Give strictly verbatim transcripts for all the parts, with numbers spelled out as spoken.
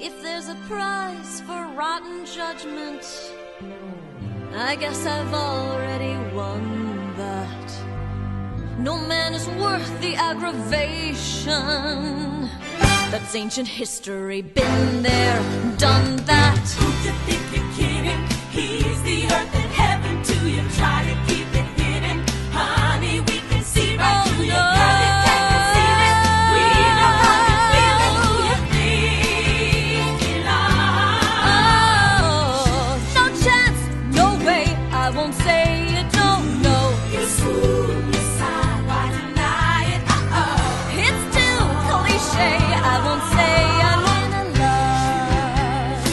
If there's a prize for rotten judgment, I guess I've already won that. No man is worth the aggravation. That's ancient history, been there, done that. Who do you think you're kidding? He's the earth and heaven to you. Try to keep it hidden, honey, we can see right Oh, through no. you. Girl, you can't conceal it. We know how you feel it. Who you thinking of? Oh, no chance, no way, I won't say you don't know. You swoon aside, why deny it? Uh-oh. It's too cliche, I won't say I'm in love.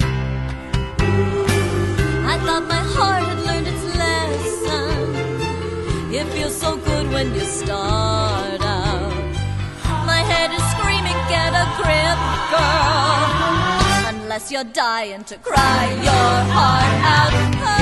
I thought my heart had learned its lesson. It feels so good when you start out. My head is screaming, get a grip, girl. Unless you're dying to cry your heart out.